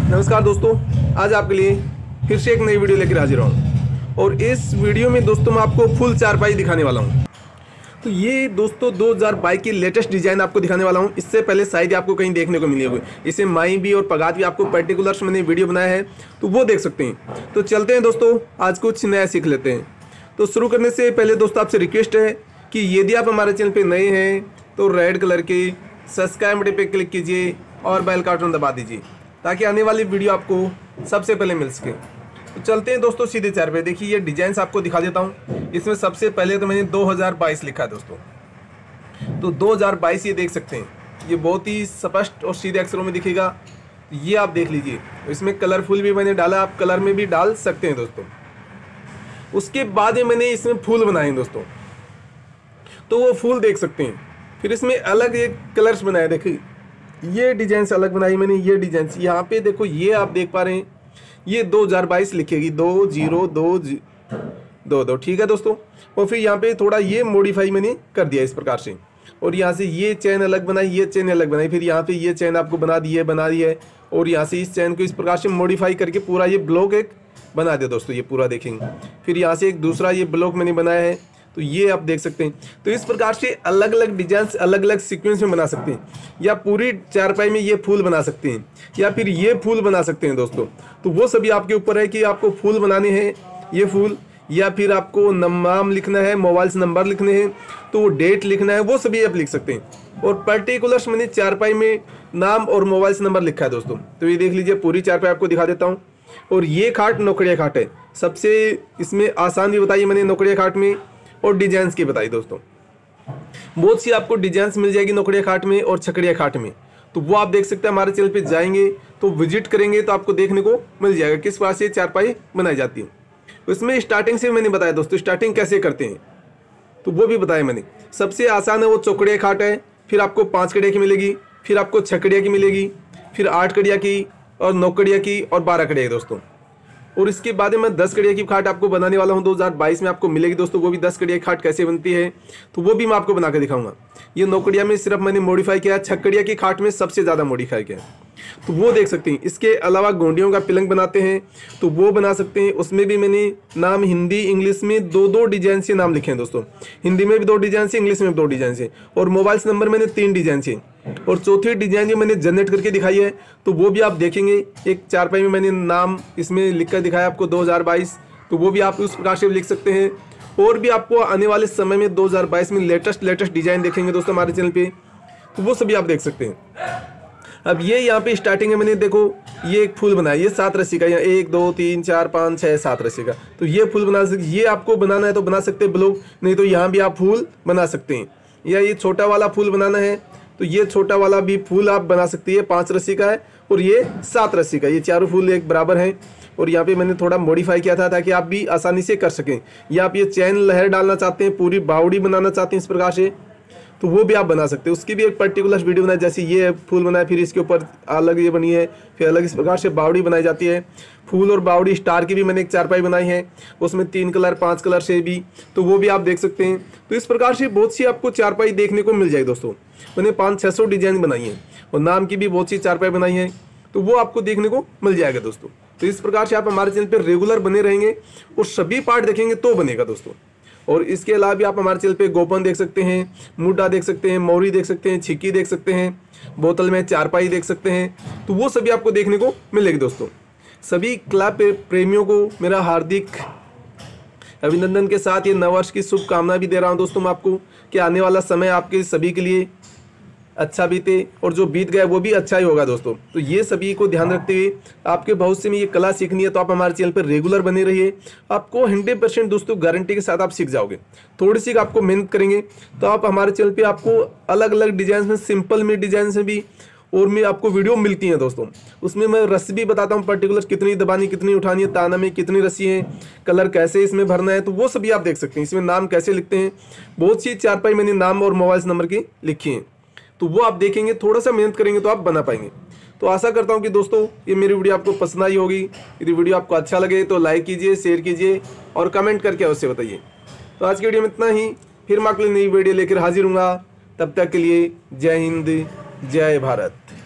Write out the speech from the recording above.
नमस्कार दोस्तों, आज आपके लिए फिर से एक नई वीडियो लेकर हाजिर हूँ और इस वीडियो में दोस्तों मैं आपको फुल चारपाई दिखाने वाला हूँ। तो ये दोस्तों 2022 की लेटेस्ट डिज़ाइन आपको दिखाने वाला हूँ। इससे पहले शायद आपको कहीं देखने को मिली होगी। इसे माई भी और पगात भी आपको पर्टिकुलर्स मैंने वीडियो बनाया है, तो वो देख सकते हैं। तो चलते हैं दोस्तों, आज कुछ नया सीख लेते हैं। तो शुरू करने से पहले दोस्तों आपसे रिक्वेस्ट है कि यदि आप हमारे चैनल पर नए हैं तो रेड कलर के सब्सक्राइब बटन पर क्लिक कीजिए और बेल का बटन दबा दीजिए ताकि आने वाली वीडियो आपको सबसे पहले मिल सके। तो चलते हैं दोस्तों सीधे चार पे। देखिए ये डिजाइन आपको दिखा देता हूँ। इसमें सबसे पहले तो मैंने 2022 लिखा है दोस्तों। तो 2022 ये देख सकते हैं, ये बहुत ही स्पष्ट और सीधे अक्षरों में दिखेगा। ये आप देख लीजिए, इसमें कलरफुल भी मैंने डाला, आप कलर में भी डाल सकते हैं दोस्तों। उसके बाद मैंने इसमें फूल बनाए दोस्तों, तो वो फूल देख सकते हैं। फिर इसमें अलग एक कलर्स बनाए, देखिए ये डिजाइन अलग बनाई मैंने। ये डिजाइन यहाँ पे देखो, ये आप देख पा रहे हैं, ये 2022 लिखेगी 2022, ठीक है दोस्तों। और फिर यहाँ पे थोड़ा ये मॉडिफाई मैंने कर दिया इस प्रकार से, और यहाँ से ये चैन अलग बनाई, ये चैन अलग बनाई। फिर यहाँ पे ये चैन आपको बना दी है, और यहाँ से इस चैन को इस प्रकार से मॉडिफाई करके पूरा ये ब्लॉक एक बना दिया दोस्तों। ये पूरा देखेंगे। फिर यहाँ से एक दूसरा ये ब्लॉक मैंने बनाया है, तो ये आप देख सकते हैं। तो इस प्रकार से अलग अलग डिजाइन अलग अलग सीक्वेंस में बना सकते हैं, या पूरी चारपाई में ये फूल बना सकते हैं, या फिर ये फूल बना सकते हैं दोस्तों। तो वो सभी आपके ऊपर है कि आपको फूल बनाने हैं ये फूल, या फिर आपको नाम लिखना है, मोबाइल से नंबर लिखने हैं, तो वो डेट लिखना है, वो सभी आप लिख सकते हैं। और पर्टिकुलर्स मैंने चारपाई में नाम और मोबाइल से नंबर लिखा है दोस्तों। तो ये देख लीजिए, पूरी चारपाई आपको दिखा देता हूँ। और ये खाट नौकड़िया खाट है, सबसे इसमें आसान भी बताइए मैंने नौकड़िया खाट में, और डिजाइन्स की बताई दोस्तों। बहुत सी आपको डिजाइन्स मिल जाएगी नौकड़िया खाट में और छकड़िया खाट में, तो वो आप देख सकते हैं। हमारे चैनल पे जाएंगे तो विजिट करेंगे तो आपको देखने को मिल जाएगा किस प्रकार से चारपाई बनाई जाती है। उसमें स्टार्टिंग से मैंने बताया दोस्तों, स्टार्टिंग कैसे करते हैं तो वो भी बताया मैंने। सबसे आसान है वो चौकड़िया खाट है, फिर आपको 5 कड़िया की मिलेगी, फिर आपको छकड़िया की मिलेगी, फिर 8 कड़िया की, और 9 कड़िया की, और 12 कड़िया की दोस्तों। और इसके बाद मैं 10 कड़िया की खाट आपको बनाने वाला हूं, 2022 में आपको मिलेगी दोस्तों। वो भी 10 कड़िया की खाट कैसे बनती है तो वो भी मैं आपको बना कर दिखाऊंगा। ये 9 कड़िया में सिर्फ मैंने मॉडिफाई किया है, 6 कड़िया की खाट में सबसे ज़्यादा मॉडिफाई किया है, तो वो देख सकते हैं। इसके अलावा गोंडियों का पिलंग बनाते हैं तो वो बना सकते हैं। उसमें भी मैंने नाम हिंदी इंग्लिश में 2-2 डिजाइन से नाम लिखे हैं दोस्तों। हिंदी में भी 2 डिजाइन से, इंग्लिश में भी 2 डिजाइन से, और मोबाइल से नंबर मैंने 3 डिजाइन से, और चौथी डिजाइन जो मैंने जनरेट करके दिखाई है तो वो भी आप देखेंगे। एक चारपाई में मैंने नाम इसमें लिख कर दिखाया आपको 2022, तो वो भी आप उस प्रकार से लिख सकते हैं। और भी आपको आने वाले समय में 2022 में लेटेस्ट डिजाइन देखेंगे दोस्तों हमारे चैनल पे, तो वो सभी आप देख सकते हैं। अब ये यहाँ पे स्टार्टिंग है, मैंने देखो ये एक फूल बनाया, ये 7 रस्सी का, यहाँ 1 2 3 4 5 6 7 रस्सी का, तो ये फूल बना सकते। ये आपको बनाना है तो बना सकते हैं ब्लॉक, नहीं तो यहाँ भी आप फूल बना सकते हैं। या ये छोटा वाला फूल बनाना है तो ये छोटा वाला भी फूल आप बना सकते हैं। 5 रस्सी का है और ये 7 रस्सी का, ये चारों फूल एक बराबर हैं। और यहाँ पे मैंने थोड़ा मॉडिफाई किया था ताकि आप भी आसानी से कर सकें। या आप ये चैन लहर डालना चाहते हैं, पूरी बावड़ी बनाना चाहते हैं इस प्रकार से, तो वो भी आप बना सकते हैं। उसकी भी एक पर्टिकुलर वीडियो बनाई, जैसे ये फूल बनाया, फिर इसके ऊपर अलग ये बनी है, फिर अलग इस प्रकार से बावड़ी बनाई जाती है। फूल और बावड़ी स्टार की भी मैंने एक चारपाई बनाई है, उसमें 3 कलर 5 कलर से भी, तो वो भी आप देख सकते हैं। तो इस प्रकार से बहुत सी आपको चारपाई देखने को मिल जाएगी दोस्तों। मैंने 500-600 डिजाइन बनाई है, और नाम की भी बहुत सी चारपाई बनाई है, तो वो आपको देखने को मिल जाएगा दोस्तों। तो इस प्रकार से आप हमारे चैनल पर रेगुलर बने रहेंगे और सभी पार्ट देखेंगे तो बनेगा दोस्तों। और इसके अलावा भी आप हमारे चैनल पे गोपन देख सकते हैं, मुड्डा देख सकते हैं, मौरी देख सकते हैं, छिक्की देख सकते हैं, बोतल में चारपाई देख सकते हैं, तो वो सभी आपको देखने को मिलेगी दोस्तों। सभी कला प्रेमियों को मेरा हार्दिक अभिनंदन के साथ ये नववर्ष की शुभकामना भी दे रहा हूँ दोस्तों मैं आपको, कि आने वाला समय आपके सभी के लिए अच्छा बीते, और जो बीत गया वो भी अच्छा ही होगा दोस्तों। तो ये सभी को ध्यान रखते हुए आपके भविष्य में ये कला सीखनी है तो आप हमारे चैनल पर रेगुलर बने रहिए। आपको 100% दोस्तों गारंटी के साथ आप सीख जाओगे। थोड़ी सी आपको मेहनत करेंगे तो आप हमारे चैनल पे आपको अलग अलग डिजाइन में, सिंपल में डिजाइन में भी और में आपको वीडियो मिलती हैं दोस्तों। उसमें मैं रस्सी भी बताता हूँ, पर्टिकुलर कितनी दबानी कितनी उठानी है, ताना में कितनी रस्सी है, कलर कैसे इसमें भरना है, तो वो सभी आप देख सकते हैं। इसमें नाम कैसे लिखते हैं, बहुत सी चारपाई मैंने नाम और मोबाइल नंबर की लिखी हैं, तो वो आप देखेंगे। थोड़ा सा मेहनत करेंगे तो आप बना पाएंगे। तो आशा करता हूँ कि दोस्तों ये मेरी वीडियो आपको पसंद आई होगी। यदि वीडियो आपको अच्छा लगे तो लाइक कीजिए, शेयर कीजिए और कमेंट करके अवश्य बताइए। तो आज की वीडियो में इतना ही, फिर मैं अगली नई वीडियो लेकर हाजिर हूँगा। तब तक के लिए जय हिंद, जय भारत।